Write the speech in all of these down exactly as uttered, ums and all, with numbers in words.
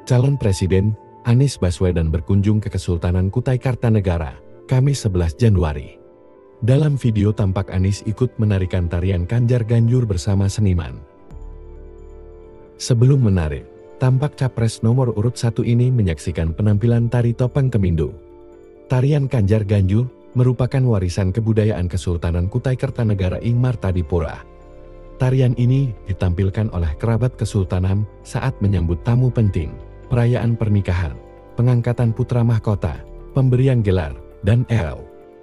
Calon Presiden Anies Baswedan berkunjung ke Kesultanan Kutai Kartanegara, Kamis sebelas Januari. Dalam video tampak Anies ikut menarikan tarian Kanjar Ganjur bersama seniman. Sebelum menarik, tampak Capres nomor urut satu ini menyaksikan penampilan tari topeng Kemindo. Tarian Kanjar Ganjur merupakan warisan kebudayaan Kesultanan Kutai Kartanegara ing Martadipura. Tarian ini ditampilkan oleh kerabat Kesultanan saat menyambut tamu penting, perayaan pernikahan, pengangkatan putra mahkota, pemberian gelar, dan el.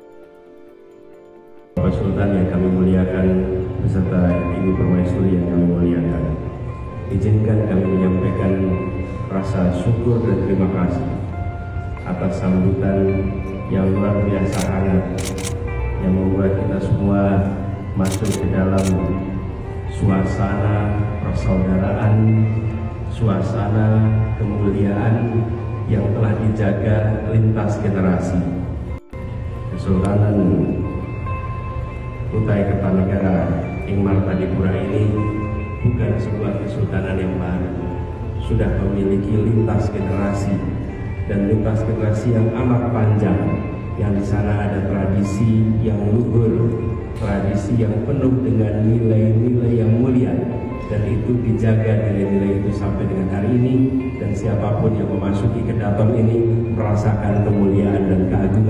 Bapak Sultan yang kami muliakan, beserta Ibu Permaisuri yang kami muliakan, izinkan kami menyampaikan rasa syukur dan terima kasih atas sambutan yang luar biasa hangat, yang membuat kita semua masuk ke dalam suasana persaudaraan, suasana kemuliaan yang telah dijaga lintas generasi. Kesultanan Kutai Kartanegara ing Martadipura ini bukan sebuah kesultanan yang baru, sudah memiliki lintas generasi dan lintas generasi yang amat panjang, yang di sana ada tradisi yang luhur, tradisi yang penuh dengan nilai-nilai yang mulia, dan itu dijaga nilai-nilai itu sampai dengan hari ini, dan siapapun yang memasuki kedaton ini merasakan kemuliaan dan keagungan